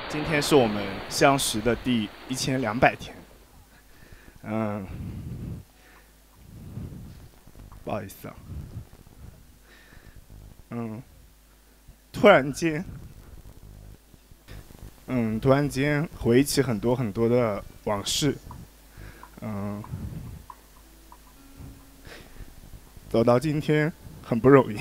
今天是我们相识的第1200天。不好意思啊。突然间回忆起很多的往事。走到今天很不容易。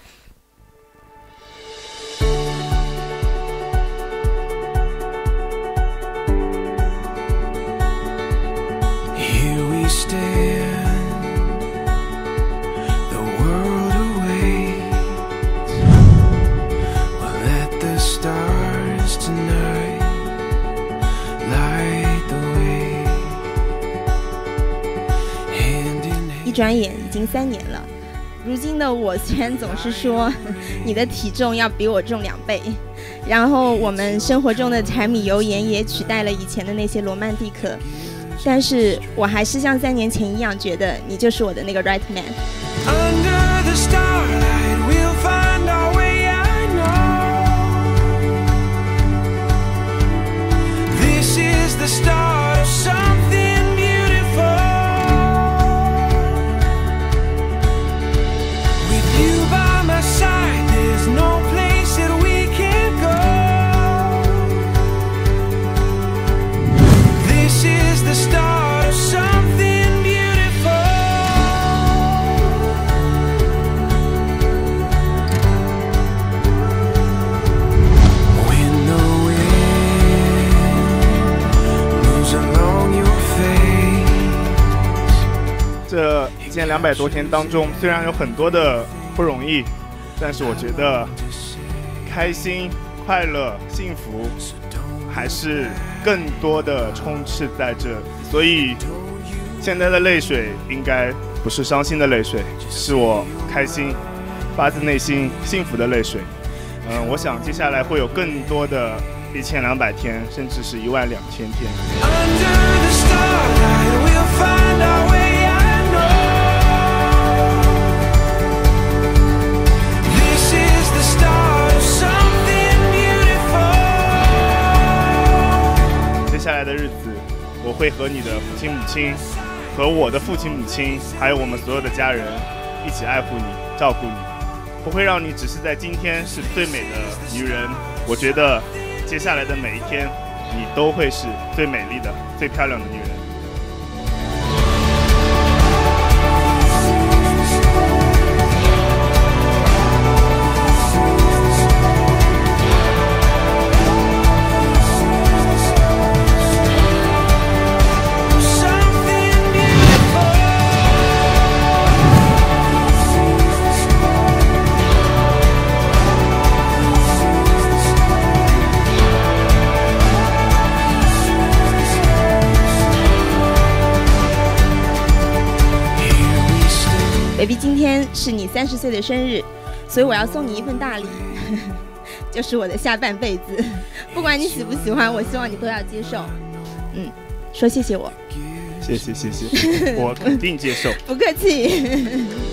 一转眼已经3年了，如今的我虽然总是说你的体重要比我重2倍，然后我们生活中的柴米油盐也取代了以前的那些罗曼蒂克，但是我还是像3年前一样觉得你就是我的那个 right man。Under the starlight, we'll find our way, I know. This is the start of something beautiful. With you by my side, there's no place that we can't go. This is the start of something beautiful. When the wind moves along your face. 这1200多天当中，虽然有很多的不容易，但是我觉得开心、快乐、幸福还是更多的充斥在这里。所以现在的泪水应该不是伤心的泪水，是我开心、发自内心幸福的泪水。我想接下来会有更多的1200天，甚至是12000天。接下来的日子，我会和你的父亲母亲，和我的父亲母亲，还有我们所有的家人一起爱护你、照顾你，不会让你只是在今天是最美的女人。我觉得接下来的每一天，你都会是最美丽的、最漂亮的女人。 baby， 今天是你30岁的生日，所以我要送你一份大礼，就是我的下半辈子。不管你喜不喜欢，我希望你都要接受。说谢谢我。 谢谢，我肯定接受。 不客气。